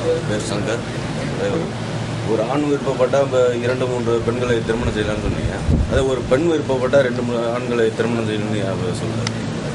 பேர் சங்கர். ஒரு ஆண் விருப்பப்பட்டா 2-3 பெண்களை திருமணம் செய்யலாம்னு சொன்னீங்க. அதே ஒரு பெண் விருப்பப்பட்டா 2-3 ஆண்களை திருமணம் செய்யணும்னு சொல்றாரு.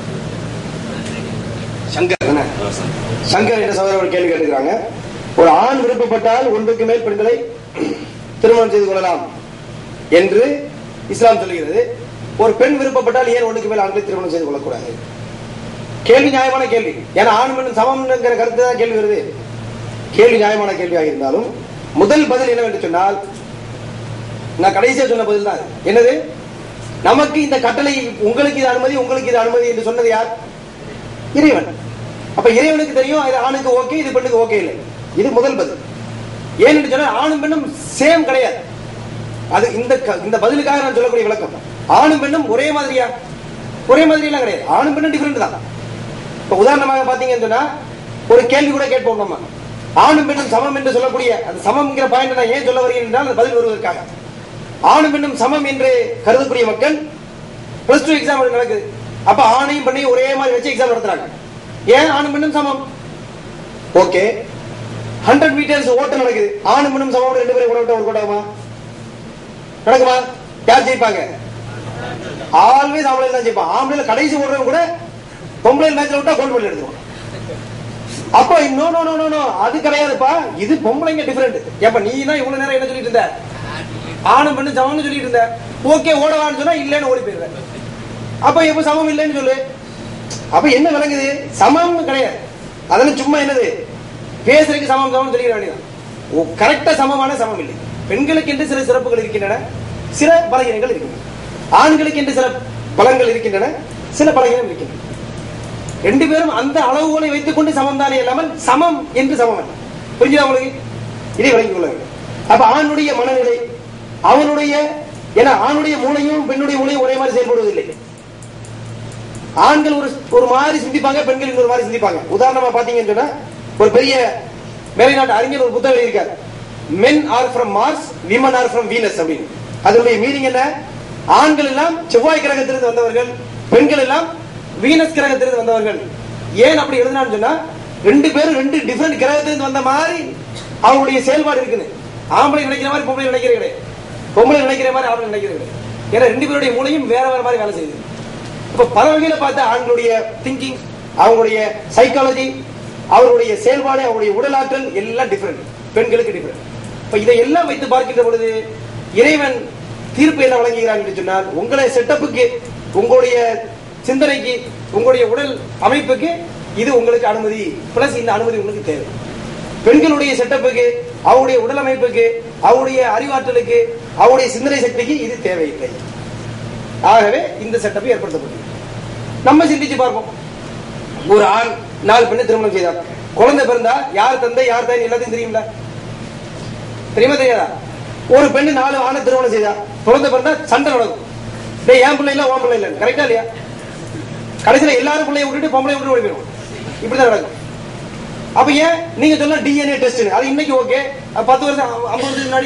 சங்கர் சங்கர் என்ற சகோதரர் ஒரு கேள்வி கேட்டுக்கிறாங்க. ஒரு ஆண் விருப்பப்பட்டால் 1க்கு மேல் பெண்களை திருமணம் செய்து கொள்ளலாம் என்று இஸ்லாம் சொல்லுகிறது. ஒரு பெண் விருப்பப்பட்டால் ஏன் 1க்கு மேல் ஆண்களை திருமணம் செய்து கொள்ளக்கூடாது? கேள்வி நியாயமான கேள்வி. ஏன்னா ஆண் பெண் சமம் என்கிற கருத்து தான் கேள்வி வருது. கேள்வி நியாயமான கேள்வியாக இருந்தாலும் முதல் பதில் என்னவென்று சொன்னால், நான் கடைசியா சொன்ன பதில் தான். என்னது? நமக்கு இந்த கட்டளை, உங்களுக்கு இது அனுமதி, உங்களுக்கு இது அனுமதி என்று சொன்னது யார்? இறைவன். அப்ப இறைவனுக்கு தெரியும் இது ஆணுக்கு ஓகே, இது பெண்ணுக்கு ஓகே இல்லை. இது முதல் பதில். ஏன்னு சொன்னா ஆணும் பெண்ணும் சேம் கிடையாது. அது இந்த பதிலுக்காக நான் சொல்லக்கூடிய விளக்கம். ஆணும் பெண்ணும் ஒரே மாதிரியா? ஒரே மாதிரி எல்லாம் கிடையாது. ஆணும் பெண்ணும் டிஃபரெண்ட் தான். இப்ப உதாரணமாக பாத்தீங்கன்னு சொன்னா ஒரு கேள்வி கூட கேட்போம். நம்ம ஆணும் பெண்ணும் சமம் என்று சொல்லக்கூடிய அந்த சமம்ங்கிற பாயிண்ட் நான் ஏன் சொல்ல வருகிறேன் என்றால் பதில் வருவதற்காக. ஆணும் பெண்ணும் சமம் என்று கருதக்கூடிய மக்கள் +2 எக்ஸாம் நடக்குது. அப்ப ஆணையும் பெண்ணையும் ஒரே மாதிரி வச்சு எக்ஸாம் நடத்துறாங்க. ஏன் ஆணும் பெண்ணும் சமம்? ஓகே. 100 மீட்டர்ஸ் ஓட்டம் நடக்குது. ஆணும் பெண்ணும் சமம் 2 பேரும் ஒரு கூட்டமா நடக்குமா? யார் ஜெயிப்பாங்க? ஆல்வேஸ் ஆம்பளை தான் ஜெயிப்பான். ஆம்பளை கடைசி ஓடுறவங்க கூட பொம்பளை மேட்ச்ல விட்டா கோல்ட் மெடல் எடுத்துருவாங்க. அப்ப நோ நோ நோ நோ அது கிடையாதுப்பா. இது பொம்பளைங்க டிஃபரெண்ட். ஏப்ப நீ தான் இவ்வளவு நேரம் என்ன சொல்லிட்டு இருந்த? ஆணும் பெண்ணும் சமம்னு சொல்லிட்டு இருந்த. ஓகே ஓடவான்னு சொன்னா இல்லன்னு ஓடி போயிருவேன். அப்ப எப்ப சமம் இல்லைன்னு சொல்லு. அப்ப என்ன விளங்குது? சமம் கிடையாது. அதெல்லாம் சும்மா என்னது பேசுறதுக்கு சமம் சமம் சொல்லிட வேண்டியதான். கரெக்டா சமமான சமம் இல்லை. பெண்களுக்கு என்று சில சிறப்புகள் இருக்கின்றன, சில பலகீனங்கள் இருக்கின்றன. ஆண்களுக்கு என்று சில பலங்கள் இருக்கின்றன, சில பலகீனம் இருக்கின்றன. 2 பேரும் அந்த அளவுகளை வைத்துக் கொண்டு சமம் தானே இல்லாமல் சமம் என்று சமம். புரிஞ்சுதா உங்களுக்கு? இதை விளங்கிக் கொள்ள வேண்டும். அப்ப ஆணுடைய மனநிலை, அவனுடைய ஏன்னா ஆணுடைய மூளையும் பெண்ணுடைய மூளையும் ஒரே மாதிரி செயல்படுவதில்லை. ஆண்கள் ஒரு மாதிரி சிந்திப்பாங்க, பெண்கள் இன்னொரு மாதிரி சிந்திப்பாங்க. உதாரணமா பாத்தீங்கன்னு சொன்னா ஒரு பெரிய மேலைநாட்டு அறிஞர் ஒரு புத்தகம் எழுதியிருக்காரு. Men are from Mars, women are from Venus அப்படின்னு. அதனுடைய மீனிங் என்ன? ஆண்கள் எல்லாம் செவ்வாய் கிரகத்திலிருந்து வந்தவர்கள், பெண்கள் எல்லாம் வீனஸ் கிரகத்திலிருந்து வந்தவர்கள். ஏன் அப்படி எழுதினான்னு சொன்னா 2 பேரும் 2 டிஃபரெண்ட் கிரகத்திலிருந்து வந்த மாதிரி அவங்களுடைய செயல்பாடு இருக்குது. ஆம்பளை நினைக்கிற மாதிரி பொம்பளை நினைக்கிறது கிடையாது, பொம்பளை நினைக்கிற மாதிரி ஆம்பளை நினைக்கிறது கிடையாது. ஏன்னா 2 பேருடைய மூளையும் வேற வேற மாதிரி வேலை செய்யுது. இப்ப பல வகையில பார்த்தா ஆண்களுடைய திங்கிங், அவங்களுடைய சைக்காலஜி, அவருடைய செயல்பாடு, அவருடைய உடலாற்றல் எல்லாம் டிஃபரெண்ட், பெண்களுக்கு டிஃபரெண்ட். இப்ப இதையெல்லாம் வைத்து பார்க்கின்ற பொழுது இறைவன் தீர்ப்பு என்ன வழங்குகிறான் என்று சொன்னால், உங்களுடைய செட்டப்புக்கு, உங்களுடைய சிந்தனைக்கு, உங்களுடைய உடல் அமைப்புக்கு இது உங்களுக்கு அனுமதி, பிளஸ் இந்த அனுமதி உங்களுக்கு தேவை. பெண்களுடைய செட்டப்புக்கு, அவருடைய உடல் அமைப்புக்கு, அவருடைய அறிவாற்றலுக்கு, அவருடைய சிந்தனை சக்திக்கு இது தேவையில்லை. ஆகவே இந்த செட்டப்பை ஏற்படுத்தப்பட்டது. நம்ம சிந்திச்சு பார்ப்போம். ஒரு ஆண் 4 பெண்ணை திருமணம் செய்தார். குழந்தை பிறந்தா யார் தந்தை யார் தாய் எல்லாத்தையும் தெரியுங்களா? தெரியுமா தெரியாதா? ஒரு பெண்ணு 4 ஆணை திருமணம் செய்தா, குழந்தை பிறந்தா சண்டை நடக்கும். என் பிள்ளை இல்ல உன் பிள்ளை இல்ல, கரெக்டா இல்லையா? கடைசியில எல்லாரும் பிள்ளைய விட்டுட்டு பொம்பளை விட்டு ஓடி போயிடும். இப்படிதான் நடக்கும். அப்ப ஏன் நீங்க சொல்ல DNA டெஸ்ட், அது இன்னைக்கு ஓகே, 10 வருஷம் 50 வருஷம் முன்னாடி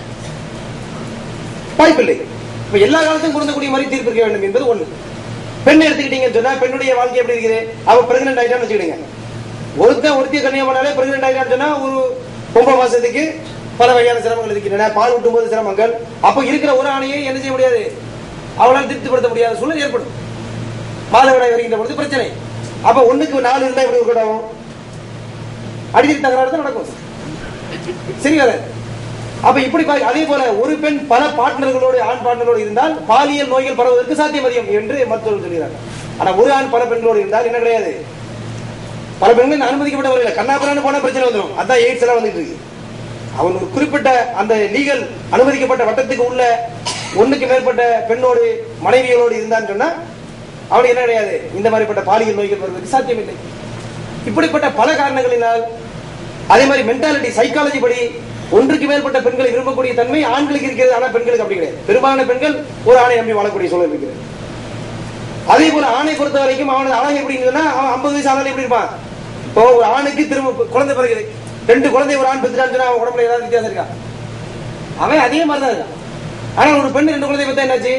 வாய்ப்பில்லை. இப்ப எல்லா காலத்தையும் பொருந்தக்கூடிய மாதிரி தீர்ப்பு இருக்க வேண்டும் என்பது ஒண்ணு. பெண் எடுத்துக்கிட்டீங்கன்னு சொன்னா பெண்ணுடைய வாழ்க்கை எப்படி இருக்குது? அவ பிரெக்னன்ட் ஆயிட்டான்னு வச்சுக்கிடுங்க. ஒருத்திய கன்னியா பண்ணாலே பிரெக்னன்ட் ஆயிட்டான்னு சொன்னா ஒரு 9 மாசத்துக்கு பல வகையான சிரமங்கள் இருக்கின்றன. பால் ஊட்டும் போது சிரமங்கள். அப்ப இருக்கிற ஒரு ஆணையை என்ன செய்ய முடியாது, அவளால் திருப்திப்படுத்த முடியாத சூழல் ஏற்படும். மாதவிடாய் வருகின்ற பொழுது பிரச்சனை. அப்ப 1க்கு 4 இருந்தா எப்படி இருக்கட்டும்? அடிக்கடி தகராறு தான் நடக்கும். சரி வர. அப்ப இப்படி அதே போல ஒரு பெண் பல பார்ட்னர்களோடு, ஆண் பார்ட்னரோடு இருந்தால் பாலியல் நோய்கள் பரவுவதற்கு சாத்தியம் அதிகம் என்று மருத்துவர்கள் சொல்கிறார்கள். ஆனா ஒரு ஆண் பல பெண்களோடு இருந்தால் என்ன கிடையாது, பல பெண்கள் அனுமதிக்கப்பட்ட முறையில் கண்ணாபுரான்னு போன பிரச்சனை வந்துடும். அதான் எய்ட்ஸ் எல்லாம் வந்துட்டு இருக்கு. அவன் ஒரு குறிப்பிட்ட அந்த லீகல் அனுமதிக்கப்பட்ட வட்டத்துக்கு உள்ள 1க்கு மேற்பட்ட பெண்ணோடு மனைவிகளோடு இருந்தான்னு சொன்னா அவனுக்கு என்ன கிடையாது, இந்த மாதிரிப்பட்ட பாலியல் நோய்கள் வருவதற்கு சாத்தியம் இல்லை. இப்படிப்பட்ட பல காரணங்களினால் அதே மாதிரி மென்டாலிட்டி, சைக்காலஜி படி 1க்கு மேற்பட்ட பெண்களை விரும்பக்கூடிய தன்மை ஆண்களுக்கு இருக்கிறது. ஆனா பெண்களுக்கு அப்படி கிடையாது. பெரும்பாலான பெண்கள் ஒரு ஆணை நம்பி வாழக்கூடிய சூழல் இருக்கிறது. அதே போல ஆணை பொறுத்த வரைக்கும் அவனது அழகு எப்படின்னா, அவன் 50 வயசு ஆனாலும் எப்படி இருப்பான்? இப்போ ஒரு ஆணுக்கு திரும்ப குழந்தை பிறகுது, 2 குழந்தை ஒரு ஆண் பெற்றுட்டான்னு சொன்னா அவன் உடம்புல ஏதாவது வித்தியாசம் இருக்கா? அவன் அதே மாதிரிதான் இருக்கான். ஆனா ஒரு பெண் 2 குழந்தை பெற்றா என்னாச்சு?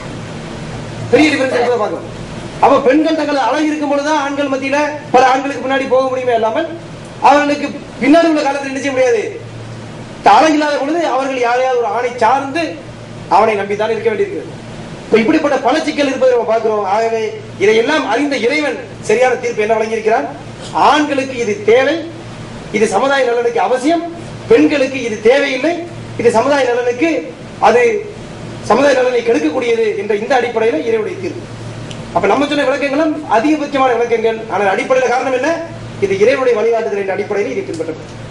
பெரிய டிஃபரன்ஸ் பார்க்கணும். அப்ப பெண்கள் தங்கள் அழகு இருக்கும் பொழுதுதான் ஆண்கள் மத்தியில பல ஆண்களுக்கு பின்னாடி போக முடியுமே இல்லாமல் அவர்களுக்கு பின்னாடி உள்ள காலத்தில் என்ன செய்ய முடியாது. தாளம் இல்லாத பொழுது அவர்கள் யாரையாவது ஒரு ஆணை சார்ந்து அவனை நம்பித்தான் இருக்க வேண்டியிருக்கிறது. இப்படிப்பட்ட பல சிக்கல் இருப்பதை நம்ம பார்க்கிறோம். ஆகவே இதையெல்லாம் அறிந்த இறைவன் சரியான தீர்ப்பு என்ன வழங்கியிருக்கிறான்? ஆண்களுக்கு இது தேவை, இது சமுதாய நலனுக்கு அவசியம், பெண்களுக்கு இது தேவையில்லை, இது சமுதாய நலனுக்கு அது சமுதாய நலனை கெடுக்கக்கூடியது என்ற இந்த அடிப்படையில் இறைவனுடைய தீர்ப்பு. அப்ப நம்ம சொன்ன விளக்கங்களும் அதிகபட்சமான விளக்கங்கள். ஆனால் அடிப்படையில் காரணம் என்ன? இது இறைவனுடைய வழிகாட்டுதல் என்ற அடிப்படையில் இதை பின்பற்றப்படும்.